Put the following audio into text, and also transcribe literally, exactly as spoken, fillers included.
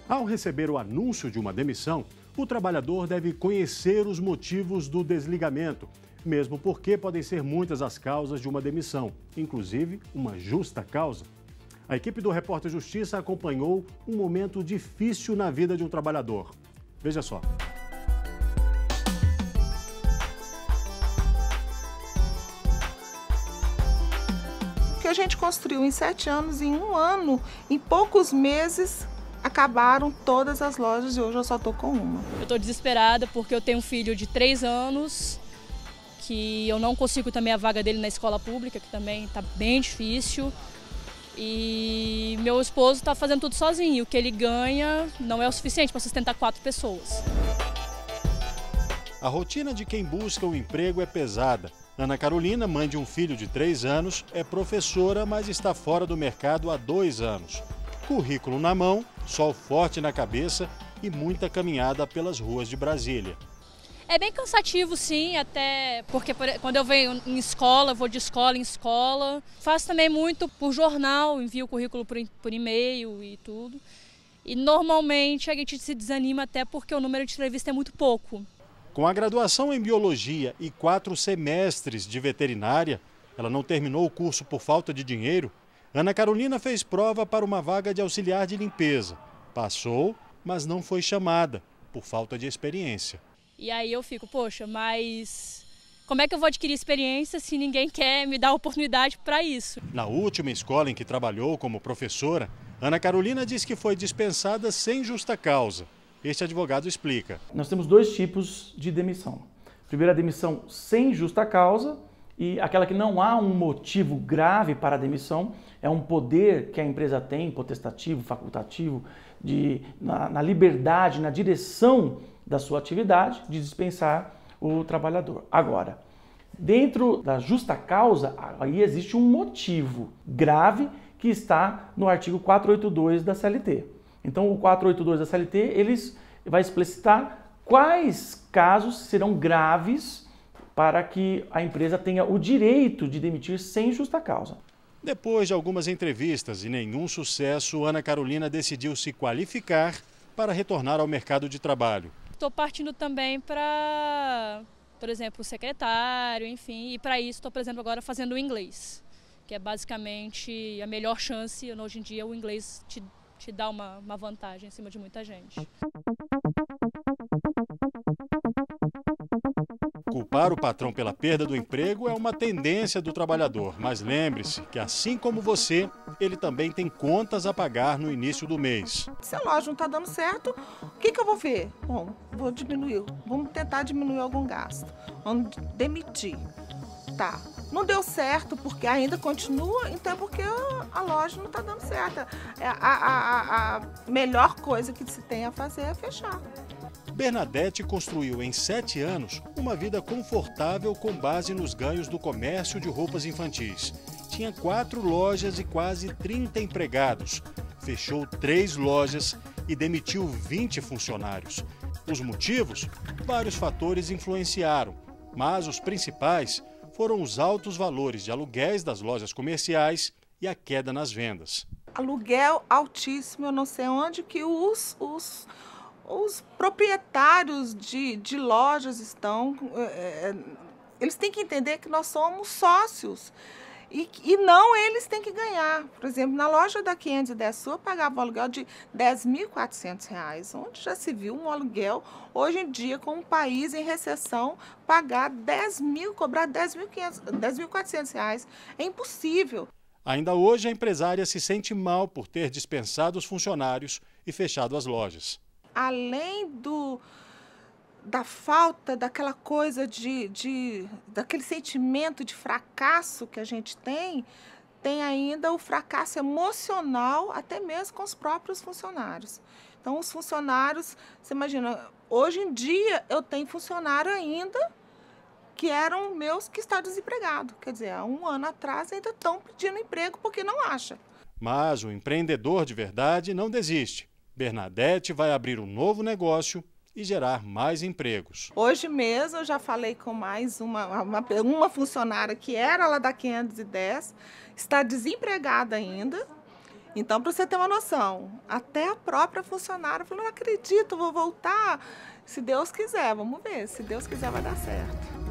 Ao receber o anúncio de uma demissão, o trabalhador deve conhecer os motivos do desligamento, mesmo porque podem ser muitas as causas de uma demissão, inclusive uma justa causa. A equipe do Repórter Justiça acompanhou um momento difícil na vida de um trabalhador. Veja só. O que a gente construiu em sete anos, em um ano, em poucos meses, acabaram todas as lojas e hoje eu só estou com uma. Eu estou desesperada porque eu tenho um filho de três anos, que eu não consigo também a vaga dele na escola pública, que também está bem difícil. E meu esposo está fazendo tudo sozinho. O que ele ganha não é o suficiente para sustentar quatro pessoas. A rotina de quem busca um emprego é pesada. Ana Carolina, mãe de um filho de três anos, é professora, mas está fora do mercado há dois anos. Currículo na mão, sol forte na cabeça e muita caminhada pelas ruas de Brasília. É bem cansativo, sim, até porque quando eu venho em escola, vou de escola em escola. Faço também muito por jornal, envio o currículo por, por e-mail e tudo. E normalmente a gente se desanima até porque o número de entrevistas é muito pouco. Com a graduação em biologia e quatro semestres de veterinária, ela não terminou o curso por falta de dinheiro. Ana Carolina fez prova para uma vaga de auxiliar de limpeza. Passou, mas não foi chamada, por falta de experiência. E aí eu fico, poxa, mas como é que eu vou adquirir experiência se ninguém quer me dar oportunidade para isso? Na última escola em que trabalhou como professora, Ana Carolina diz que foi dispensada sem justa causa. Este advogado explica. Nós temos dois tipos de demissão. Primeiro, a demissão sem justa causa e aquela que não há um motivo grave para a demissão, é um poder que a empresa tem, potestativo, facultativo, de, na, na liberdade, na direção da sua atividade, de dispensar o trabalhador. Agora, dentro da justa causa, aí existe um motivo grave que está no artigo quatrocentos e oitenta e dois da C L T. Então, o quatrocentos e oitenta e dois da C L T, eles vai explicitar quais casos serão graves para que a empresa tenha o direito de demitir sem justa causa. Depois de algumas entrevistas e nenhum sucesso, Ana Carolina decidiu se qualificar para retornar ao mercado de trabalho. Estou partindo também para, por exemplo, secretário, enfim, e para isso estou, por exemplo, agora fazendo o inglês, que é basicamente a melhor chance. Hoje em dia o inglês te, te dá uma, uma vantagem em cima de muita gente. Culpar o patrão pela perda do emprego é uma tendência do trabalhador, mas lembre-se que, assim como você, ele também tem contas a pagar no início do mês. Se a loja não está dando certo, o que, que eu vou ver? Bom, vou diminuir, vamos tentar diminuir algum gasto, vamos demitir. Tá, não deu certo porque ainda continua, então é porque a loja não está dando certo. A, a, a, a melhor coisa que se tem a fazer é fechar. Bernadette construiu em sete anos uma vida confortável com base nos ganhos do comércio de roupas infantis. Tinha quatro lojas e quase trinta empregados. Fechou três lojas e demitiu vinte funcionários. Os motivos? Vários fatores influenciaram, mas os principais foram os altos valores de aluguéis das lojas comerciais e a queda nas vendas. Aluguel altíssimo, eu não sei onde que os... os... Os proprietários de, de lojas estão, é, eles têm que entender que nós somos sócios e, e não eles têm que ganhar. Por exemplo, na loja da quinhentos e dez Sul eu pagava um aluguel de dez mil e quatrocentos reais, onde já se viu um aluguel, hoje em dia, com um país em recessão, pagar dez mil, cobrar dez mil e quatrocentos reais. É impossível. Ainda hoje, a empresária se sente mal por ter dispensado os funcionários e fechado as lojas. Além do, da falta daquela coisa de, de, daquele sentimento de fracasso que a gente tem, tem ainda o fracasso emocional, até mesmo com os próprios funcionários. Então, os funcionários, você imagina, hoje em dia eu tenho funcionário ainda que eram meus que estão desempregados. Quer dizer, há um ano atrás ainda estão pedindo emprego porque não acham. Mas o empreendedor de verdade não desiste. Bernadette vai abrir um novo negócio e gerar mais empregos. Hoje mesmo eu já falei com mais uma, uma, uma funcionária que era lá da quinhentos e dez, está desempregada ainda Então, para você ter uma noção, até a própria funcionária falou, não acredito, vou voltar. Se Deus quiser, vamos ver, se Deus quiser vai dar certo.